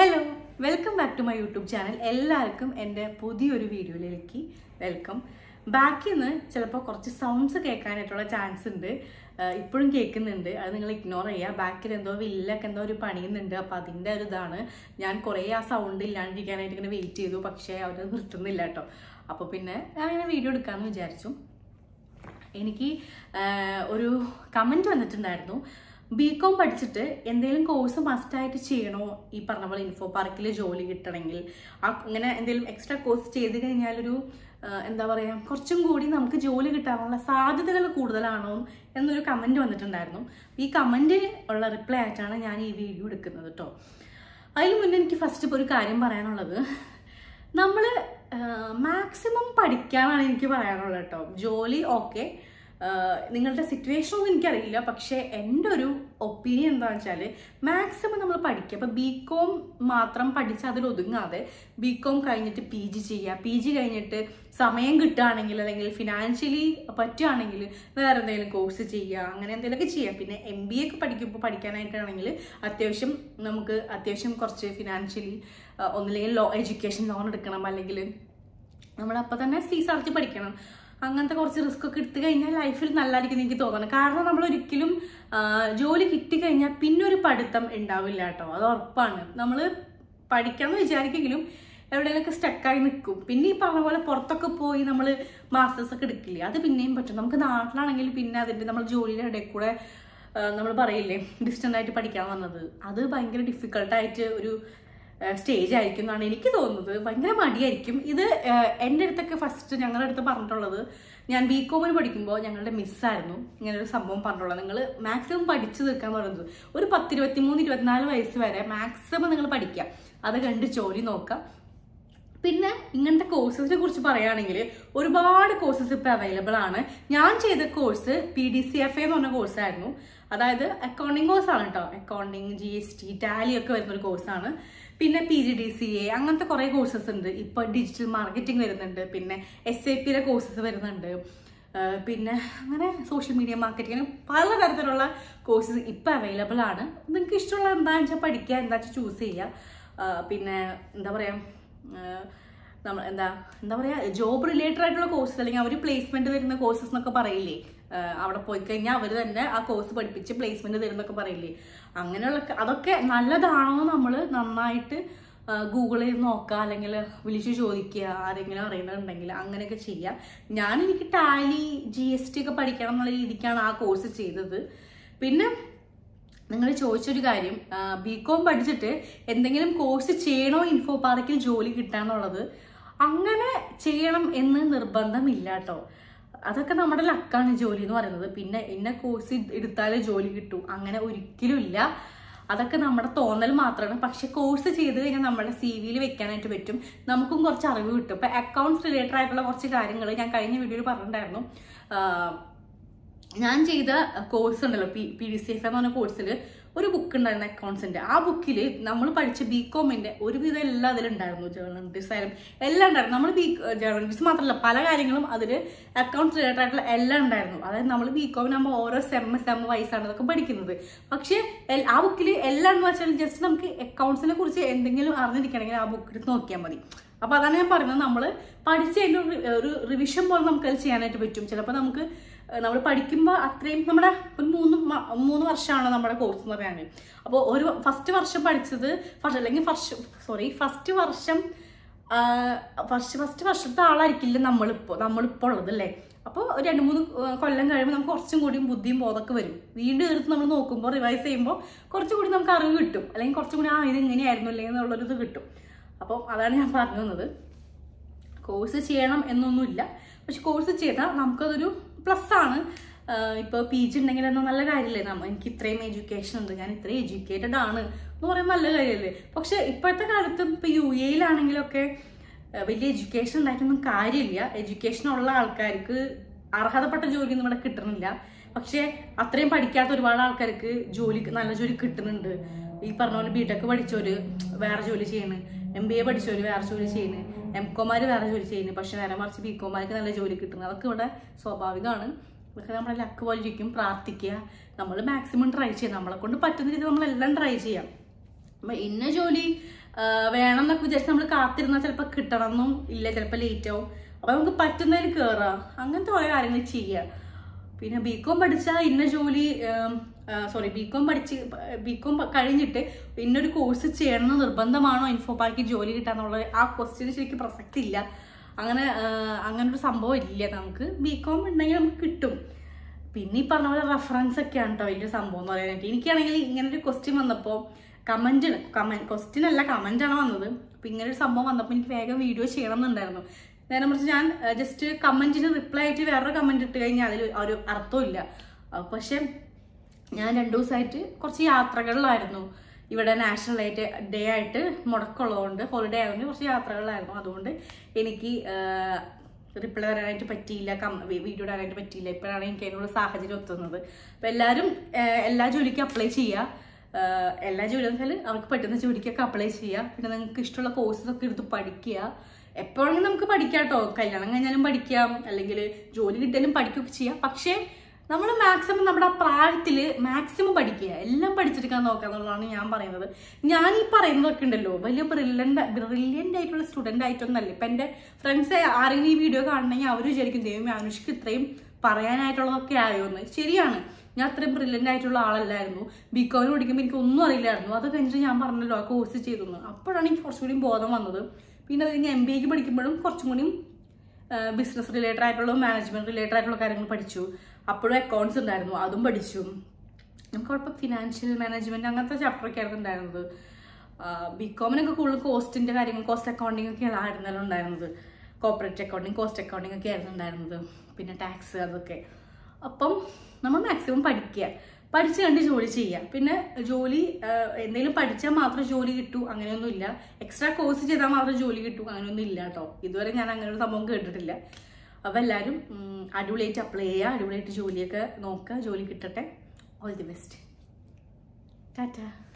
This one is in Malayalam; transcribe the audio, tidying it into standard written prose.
Hello, welcome back to my YouTube channel. എല്ലാവർക്കും എൻ്റെ പുതിയൊരു വീഡിയോയിലേക്ക് വെൽക്കം. ബാക്കിൽ നിന്ന് ചിലപ്പോൾ കുറച്ച് സൗണ്ട്സ് കേൾക്കാനായിട്ടുള്ള ചാൻസ് ഉണ്ട്. ഇപ്പോഴും കേൾക്കുന്നുണ്ട്, അത് നിങ്ങൾ ഇഗ്നോർ ചെയ്യുക. ബാക്കിൽ എന്തോ വില്ലൊക്കെ എന്തോ ഒരു പണിയുന്നുണ്ട്, അപ്പോൾ അതിൻ്റെ ഒരു ഇതാണ്. ഞാൻ കുറേ ആ സൗണ്ട് ഇല്ലാണ്ടിരിക്കാനായിട്ട് ഇങ്ങനെ വെയിറ്റ് ചെയ്തു, പക്ഷേ അവർ നിർത്തുന്നില്ല കേട്ടോ. അപ്പോൾ പിന്നെ ഞാൻ വീഡിയോ എടുക്കാമെന്ന് വിചാരിച്ചു. എനിക്ക് ഒരു കമൻറ്റ് വന്നിട്ടുണ്ടായിരുന്നു, ബികോം പഠിച്ചിട്ട് എന്തെങ്കിലും കോഴ്സ് മസ്റ്റായിട്ട് ചെയ്യണോ, ഈ പറഞ്ഞ പോലെ ഇൻഫോ പാർക്കിൽ ജോലി കിട്ടണമെങ്കിൽ അങ്ങനെ എന്തെങ്കിലും എക്സ്ട്രാ കോഴ്സ് ചെയ്ത് കഴിഞ്ഞാലൊരു എന്താ പറയുക, കുറച്ചും കൂടി നമുക്ക് ജോലി കിട്ടാനുള്ള സാധ്യതകൾ കൂടുതലാണോ എന്നൊരു കമൻറ്റ് വന്നിട്ടുണ്ടായിരുന്നു. ഈ കമൻറ്റ് ഉള്ള റിപ്ലൈ ആയിട്ടാണ് ഞാൻ ഈ വീഡിയോ എടുക്കുന്നത് കേട്ടോ. അതിന് മുന്നേ എനിക്ക് ഫസ്റ്റ് ഇപ്പോൾ ഒരു കാര്യം പറയാനുള്ളത്, നമ്മൾ മാക്സിമം പഠിക്കാനാണ് എനിക്ക് പറയാനുള്ളത് കേട്ടോ. ജോലി ഓക്കെ, നിങ്ങളുടെ സിറ്റുവേഷൻ ഒന്നും എനിക്കറിയില്ല, പക്ഷേ എൻ്റെ ഒരു ഒപ്പീനിയൻ എന്താണെന്ന് വെച്ചാൽ മാക്സിമം നമ്മൾ പഠിക്കുക. അപ്പോൾ ബികോം മാത്രം പഠിച്ച് അതിൽ ഒതുങ്ങാതെ ബികോം കഴിഞ്ഞിട്ട് പി ജി ചെയ്യുക, പി ജി കഴിഞ്ഞിട്ട് സമയം കിട്ടുകയാണെങ്കിൽ അല്ലെങ്കിൽ ഫിനാൻഷ്യലി പറ്റുകയാണെങ്കിൽ വേറെ എന്തെങ്കിലും കോഴ്സ് ചെയ്യുക, അങ്ങനെ എന്തെങ്കിലുമൊക്കെ ചെയ്യുക. പിന്നെ MBA ഒക്കെ പഠിക്കാനായിട്ടാണെങ്കിൽ അത്യാവശ്യം കുറച്ച് ഫിനാൻഷ്യലി ഒന്നില്ലെങ്കിൽ എഡ്യൂക്കേഷൻ ലോൺ എടുക്കണം, അല്ലെങ്കിൽ നമ്മളപ്പോൾ തന്നെ ഫീസ് അടച്ച് പഠിക്കണം. അങ്ങനത്തെ കുറച്ച് റിസ്ക് ഒക്കെ എടുത്തു കഴിഞ്ഞാൽ ലൈഫിൽ നല്ലതായിരിക്കും എനിക്ക് തോന്നുന്നത്. കാരണം നമ്മൾ ഒരിക്കലും ജോലി കിട്ടിക്കഴിഞ്ഞാൽ പിന്നെ ഒരു പഠിത്തം ഉണ്ടാവില്ല കേട്ടോ, അത് ഉറപ്പാണ്. നമ്മൾ പഠിക്കാമെന്ന് വിചാരിക്കെങ്കിലും എവിടെയെങ്കിലൊക്കെ സ്റ്റക്കായി നിൽക്കും. പിന്നെ ഈ പറഞ്ഞ പോലെ പുറത്തൊക്കെ പോയി നമ്മൾ മാസ്റ്റേഴ്സ് ഒക്കെ എടുക്കില്ലേ, അത് പിന്നെയും പറ്റും. നമുക്ക് നാട്ടിലാണെങ്കിൽ പിന്നെ അതിൻ്റെ നമ്മൾ ജോലിയുടെ ഇടയിൽ കൂടെ നമ്മൾ പറയില്ലേ ഡിസ്റ്റൻ്റ് ആയിട്ട് പഠിക്കാൻ വന്നത്, അത് ഭയങ്കര ഡിഫിക്കൽട്ടായിട്ട് ഒരു സ്റ്റേജ് ആയിരിക്കും എന്നാണ് എനിക്ക് തോന്നുന്നത്. ഭയങ്കര മടിയായിരിക്കും. ഇത് എൻ്റെ അടുത്തൊക്കെ ഫസ്റ്റ് ഞങ്ങളുടെ അടുത്ത് പറഞ്ഞിട്ടുള്ളത്, ഞാൻ ബികോമിൽ പഠിക്കുമ്പോൾ ഞങ്ങളുടെ മിസ്സായിരുന്നു ഇങ്ങനെ ഒരു സംഭവം പറഞ്ഞിട്ടുള്ളത്. നിങ്ങൾ മാക്സിമം പഠിച്ചു തീർക്കാൻ പറയുന്നത് ഒരു 10, 23, 24 വയസ്സ് വരെ മാക്സിമം നിങ്ങൾ പഠിക്കുക, അത് കണ്ട് ജോലി നോക്കുക. പിന്നെ ഇങ്ങനത്തെ കോഴ്സസിനെ കുറിച്ച് പറയുകയാണെങ്കിൽ ഒരുപാട് കോഴ്സസ് ഇപ്പോൾ അവൈലബിൾ ആണ്. ഞാൻ ചെയ്ത കോഴ്സ് PDCFA എന്ന് പറഞ്ഞ കോഴ്സായിരുന്നു. അതായത് അക്കൗണ്ടിങ് കോഴ്സാണ് കേട്ടോ. അക്കൗണ്ടിങ്, GST, ടാലി ഒക്കെ വരുന്നൊരു കോഴ്സാണ്. പിന്നെ PGDCA അങ്ങനത്തെ കുറേ കോഴ്സസ് ഉണ്ട്. ഇപ്പോൾ ഡിജിറ്റൽ മാർക്കറ്റിംഗ് വരുന്നുണ്ട്, പിന്നെ SAPയുടെ കോഴ്സസ് വരുന്നുണ്ട്, പിന്നെ അങ്ങനെ സോഷ്യൽ മീഡിയ മാർക്കറ്റിംഗ്, പലതരത്തിലുള്ള കോഴ്സസ് ഇപ്പോൾ അവൈലബിൾ ആണ്. നിങ്ങൾക്ക് ഇഷ്ടമുള്ള എന്താണെന്ന് വെച്ചാൽ പഠിക്കുക, എന്താ വെച്ചാൽ ചൂസ് ചെയ്യുക. പിന്നെ എന്താ പറയുക, നമ്മൾ എന്താ പറയുക, ജോബ് റിലേറ്റഡ് ആയിട്ടുള്ള കോഴ്സസ്, അല്ലെങ്കിൽ അവർ പ്ലേസ്മെന്റ് തരുന്ന കോഴ്സസ് എന്നൊക്കെ പറയില്ലേ, അവിടെ പോയി കഴിഞ്ഞാൽ അവർ തന്നെ ആ കോഴ്സ് പഠിപ്പിച്ച് പ്ലേസ്മെന്റ് തരുന്നൊക്കെ പറയില്ലേ, അങ്ങനെയുള്ള അതൊക്കെ നല്ലതാണോ നമ്മൾ നന്നായിട്ട് ഗൂഗിൾ ചെയ്ത് നോക്കുക, അല്ലെങ്കിൽ വിളിച്ച് ചോദിക്കുക, ആരെങ്കിലും അറിയുന്നുണ്ടെങ്കിൽ അങ്ങനെയൊക്കെ ചെയ്യുക. എനിക്ക് ടാലി GST ഒക്കെ പഠിക്കണം എന്നുള്ള രീതിക്കാണ് ആ കോഴ്സ് ചെയ്തത്. പിന്നെ നിങ്ങൾ ചോദിച്ചൊരു കാര്യം, ബികോം പഠിച്ചിട്ട് എന്തെങ്കിലും കോഴ്സ് ചെയ്യണോ ഇൻഫോ പാർക്കിൽ ജോലി കിട്ടാന്നുള്ളത്, അങ്ങനെ ചെയ്യണം എന്ന് നിർബന്ധമില്ല കേട്ടോ. അതൊക്കെ നമ്മുടെ ലക്കാണ് ജോലി എന്ന് പറയുന്നത്. പിന്നെ ഇന്ന കോഴ്സ് എടുത്താലേ ജോലി കിട്ടൂ അങ്ങനെ ഒരിക്കലും ഇല്ല, അതൊക്കെ നമ്മുടെ തോന്നൽ മാത്രമാണ്. പക്ഷെ കോഴ്സ് ചെയ്ത് കഴിഞ്ഞാൽ നമ്മുടെ CV വെക്കാനായിട്ട് പറ്റും, നമുക്കും കുറച്ച് അറിവ് കിട്ടും. ഇപ്പം അക്കൗണ്ട്സ് റിലേറ്റഡ് ആയിട്ടുള്ള കുറച്ച് കാര്യങ്ങൾ ഞാൻ കഴിഞ്ഞ വീഡിയോയിൽ പറഞ്ഞിട്ടുണ്ടായിരുന്നു. ഞാൻ ചെയ്ത കോഴ്സ് ഉണ്ടല്ലോ, PDCFA എന്ന് പറഞ്ഞ കോഴ്സിൽ ഒരു ബുക്ക് ഉണ്ടായിരുന്നു അക്കൗണ്ട്സിന്റെ. ആ ബുക്കിൽ നമ്മൾ പഠിച്ച ബികോമിന്റെ ഒരുവിധം എല്ലാം അതിലുണ്ടായിരുന്നു. ജേർണലിസ്റ്റ് ആയാലും എല്ലാം ഉണ്ടായിരുന്നു. നമ്മൾ ജേർണലിസ്റ്റ് മാത്രമല്ല, പല കാര്യങ്ങളും അതിൽ അക്കൗണ്ട്സ് റിലേറ്റഡ് ആയിട്ടുള്ള എല്ലാം ഉണ്ടായിരുന്നു. അതായത് നമ്മൾ ബികോമിനാകുമ്പോൾ ഓരോ സെം വയസ്സാണ് അതൊക്കെ പഠിക്കുന്നത്. പക്ഷേ ആ ബുക്കിൽ എല്ലാം എന്ന് വെച്ചാൽ ജസ്റ്റ് നമുക്ക് അക്കൗണ്ട്സിനെ കുറിച്ച് എന്തെങ്കിലും അറിഞ്ഞിരിക്കണമെങ്കിൽ ആ ബുക്ക് എടുത്ത് നോക്കിയാൽ മതി. അപ്പോൾ അതാണ് ഞാൻ പറയുന്നത്, നമ്മൾ പഠിച്ചതിൻ്റെ ഒരു റിവിഷൻ പോലെ നമുക്കത് ചെയ്യാനായിട്ട് പറ്റും. ചിലപ്പോൾ നമ്മൾ പഠിക്കുമ്പോൾ അത്രയും നമ്മുടെ ഒരു 3 വർഷമാണ് നമ്മുടെ കോഴ്സ് എന്ന് പറയാൻ. അപ്പോൾ ഫസ്റ്റ് വർഷം പഠിച്ചത് ഫസ്റ്റ് വർഷത്തെ ആളായിരിക്കില്ല നമ്മളിപ്പോൾ ഉള്ളത് അല്ലേ. അപ്പോൾ ഒരു 2-3 കൊല്ലം കഴിയുമ്പോൾ നമുക്ക് കുറച്ചും കൂടി ബുദ്ധിയും ബോധമൊക്കെ വരും. വീണ്ടും എടുത്ത് നമ്മൾ നോക്കുമ്പോൾ റിവൈസ് ചെയ്യുമ്പോൾ കുറച്ചും കൂടി നമുക്ക് അറിവ് കിട്ടും, അല്ലെങ്കിൽ കുറച്ചും കൂടി ഇത് ഇങ്ങനെയായിരുന്നു അല്ലെങ്കിൽ എന്നുള്ളൊരിത് കിട്ടും. അപ്പോൾ അതാണ് ഞാൻ പറഞ്ഞു തന്നത്. കോഴ്സ് ചെയ്യണം എന്നൊന്നുമില്ല, പക്ഷെ കോഴ്സ് ചെയ്താൽ നമുക്കതൊരു പ്ലസ് ആണ്. ഇപ്പോൾ PG ഉണ്ടെങ്കിൽ എന്നാൽ നല്ല കാര്യമല്ലേ, എനിക്ക് ഇത്രയും എഡ്യൂക്കേഷൻ ഉണ്ട്, ഞാൻ ഇത്രയും എഡ്യൂക്കേറ്റഡ് ആണ് എന്ന് പറയുമ്പോൾ നല്ല കാര്യമല്ലേ. പക്ഷെ ഇപ്പോഴത്തെ കാലത്ത് ഇപ്പോൾ UAE-യിലാണെങ്കിലൊക്കെ വലിയ എഡ്യൂക്കേഷൻ ഉണ്ടായിട്ടൊന്നും കാര്യമില്ല. എഡ്യൂക്കേഷൻ ഉള്ള ആൾക്കാർക്ക് അർഹതപ്പെട്ട ജോലിയൊന്നും ഇവിടെ കിട്ടുന്നില്ല. പക്ഷെ അത്രയും പഠിക്കാത്ത ഒരുപാട് ആൾക്കാർക്ക് നല്ല ജോലി കിട്ടുന്നുണ്ട്. ഈ പറഞ്ഞ പോലെ BTech പഠിച്ചവര് വേറെ ജോലി ചെയ്യുന്നു, MBA പഠിച്ചവര് വേറെ ജോലി ചെയ്യുന്നു, MCOമാര് വേറെ ജോലി ചെയ്യുന്നു. പക്ഷെ നേരെ മറിച്ച് ബികോമാർക്ക് നല്ല ജോലി കിട്ടുന്നത്, അതൊക്കെ ഇവിടെ സ്വാഭാവികമാണ്. ഇതൊക്കെ നമ്മുടെ ലക്ക് പോലെ ഇരിക്കും. പ്രാർത്ഥിക്കുക, നമ്മൾ മാക്സിമം ട്രൈ ചെയ്യുക, നമ്മളെ കൊണ്ട് പറ്റുന്ന രീതിയിൽ നമ്മളെല്ലാം ട്രൈ ചെയ്യാം. അപ്പം ഇന്ന ജോലി വേണം എന്നൊക്കെ വിചാരിച്ച് നമ്മൾ കാത്തിരുന്നാൽ ചിലപ്പോൾ കിട്ടണമെന്നും ഇല്ല, ചിലപ്പോൾ ലേറ്റ് ആവും. അപ്പം നമുക്ക് പറ്റുന്നതിൽ കയറാം, അങ്ങനത്തെ കുറേ കാര്യങ്ങൾ ചെയ്യുക. പിന്നെ ബികോം പഠിച്ചാൽ ഇന്ന ജോലി ബികോം കഴിഞ്ഞിട്ട് ഇന്നൊരു കോഴ്സ് ചെയ്യണമെന്ന് നിർബന്ധമാണോ ഇൻഫോ പാർക്കിൽ ജോലി കിട്ടാന്നുള്ളത് ആ ക്വസ്റ്റ്യന് ശരിക്കും പ്രസക്തി ഇല്ല. അങ്ങനൊരു സംഭവം ഇല്ല. നമുക്ക് ബികോം ഉണ്ടെങ്കിൽ നമുക്ക് കിട്ടും. പിന്നെ ഈ പറഞ്ഞ പോലെ റെഫറൻസ് ഒക്കെയാണ് കേട്ടോ വലിയൊരു സംഭവം എന്ന് പറയാനായിട്ട്. എനിക്കാണെങ്കിൽ ഇങ്ങനൊരു ക്വസ്റ്റ്യൻ വന്നപ്പോൾ ക്വസ്റ്റ്യൻ അല്ല കമൻ്റാണ് വന്നത്. അപ്പം ഇങ്ങനൊരു സംഭവം വന്നപ്പോൾ എനിക്ക് വേഗം വീഡിയോ ചെയ്യണം എന്നുണ്ടായിരുന്നു. നേരെ മറിച്ച് ഞാൻ ജസ്റ്റ് കമൻറ്റിന് റിപ്ലൈ ആയിട്ട് വേറൊരു കമൻറ്റ് ഇട്ട് കഴിഞ്ഞാൽ അതിൽ ഒരു അർത്ഥമില്ല. പക്ഷെ ഞാൻ 2 ദിവസമായിട്ട് കുറച്ച് യാത്രകളിലായിരുന്നു. ഇവിടെ നാഷണൽ ഡേ ആയിട്ട് മുടക്കമുള്ളതുകൊണ്ട്, ഹോളിഡേ ആയതുകൊണ്ട് കുറച്ച് യാത്രകളിലായിരുന്നു. അതുകൊണ്ട് എനിക്ക് റിപ്ലൈ തരാനായിട്ട് പറ്റിയില്ല, വീഡിയോ ഇടാനായിട്ട് പറ്റിയില്ല. ഇപ്പോഴാണ് എനിക്ക് അതിനുള്ള സാഹചര്യം ഒത്തുന്നത്. അപ്പം എല്ലാവരും എല്ലാ ജോലിക്കും അപ്ലൈ ചെയ്യുക. എല്ലാ ജോലി എന്ന് വെച്ചാൽ അവർക്ക് പറ്റുന്ന ജോലിക്കൊക്കെ അപ്ലൈ ചെയ്യുക. പിന്നെ നിങ്ങൾക്ക് ഇഷ്ടമുള്ള കോഴ്സൊക്കെ എടുത്ത് പഠിക്കുക. എപ്പോഴെങ്കിലും നമുക്ക് പഠിക്കാം കേട്ടോ. കല്യാണം കഴിഞ്ഞാലും പഠിക്കാം, അല്ലെങ്കിൽ ജോലി കിട്ടിയാലും പഠിക്കുകയൊക്കെ ചെയ്യാം. പക്ഷേ നമ്മൾ മാക്സിമം നമ്മുടെ ആ പ്രായത്തിൽ മാക്സിമം പഠിക്കുക, എല്ലാം പഠിച്ചെടുക്കാൻ നോക്കുക എന്നുള്ളതാണ് ഞാൻ പറയുന്നത്. ഞാൻ ഈ പറയുന്നതൊക്കെ ഉണ്ടല്ലോ വലിയ ബ്രില്യൻ്റ് ആയിട്ടുള്ള സ്റ്റുഡൻ്റ് ആയിട്ടൊന്നല്ല. ഇപ്പം എൻ്റെ ഫ്രണ്ട്സ് ആരെങ്കിലും ഈ വീഡിയോ കാണണമെങ്കിൽ അവർ വിചാരിക്കും ദൈവമേ അനുഷ്ക്ക് ഇത്രയും പറയാനായിട്ടുള്ളതൊക്കെ ആയോ എന്ന്. ശരിയാണ്, ഞാൻ അത്രയും ബ്രില്യൻ്റ് ആയിട്ടുള്ള ആളല്ലായിരുന്നു. ബികോമിന് പഠിക്കുമ്പോൾ എനിക്ക് ഒന്നും അറിയില്ലായിരുന്നു. അത് കഴിഞ്ഞിട്ട് ഞാൻ പറഞ്ഞല്ലോ ആ കോഴ്സ് ചെയ്തു. അപ്പോഴാണ് എനിക്ക് കുറച്ചുകൂടി ബോധം വന്നത്. പിന്നെ അത് കഴിഞ്ഞ് MBA പഠിക്കുമ്പോഴും കുറച്ചും കൂടി ബിസിനസ് റിലേറ്റഡ് ആയിട്ടുള്ള മാനേജ്മെന്റ് റിലേറ്റഡ് ആയിട്ടുള്ള കാര്യങ്ങൾ പഠിച്ചു. അപ്പോഴും അക്കൗണ്ട്സ് ഉണ്ടായിരുന്നു, അതും പഠിച്ചു. നമുക്ക് കുഴപ്പം ഫിനാൻഷ്യൽ മാനേജ്മെന്റ് അങ്ങനത്തെ ചാപ്റ്ററൊക്കെ ആയിരുന്നു ഉണ്ടായിരുന്നത്. ബികോമിനൊക്കെ കൂടുതൽ കോസ്റ്റിന്റെ കാര്യങ്ങൾ, കോസ്റ്റ് അക്കൗണ്ടിങ് ഒക്കെ ആയിരുന്നല്ലോ ഉണ്ടായിരുന്നത്. കോർപ്പറേറ്റ് അക്കൗണ്ടിങ്, കോസ്റ്റ് അക്കൗണ്ടിങ് ഒക്കെ ആയിരുന്നു ഉണ്ടായിരുന്നത്. പിന്നെ ടാക്സ് അതൊക്കെ. അപ്പം നമ്മൾ മാക്സിമം പഠിച്ച് കണ്ട് ജോലി ചെയ്യുക. പിന്നെ ജോലി എന്തെങ്കിലും പഠിച്ചാൽ മാത്രം ജോലി കിട്ടൂ അങ്ങനെയൊന്നുമില്ല. എക്സ്ട്രാ കോഴ്സ് ചെയ്താൽ മാത്രം ജോലി കിട്ടൂ അങ്ങനെയൊന്നും ഇല്ല കേട്ടോ. ഇതുവരെ ഞാൻ അങ്ങനെ ഒരു സംഭവം കേട്ടിട്ടില്ല. അപ്പോൾ എല്ലാവരും അടിപൊളിയായിട്ട് അപ്ലൈ ചെയ്യുക, അടിപൊളിയായിട്ട് ജോലിയൊക്കെ നോക്കുക, ജോലി കിട്ടട്ടെ. All the best. ടാറ്റ.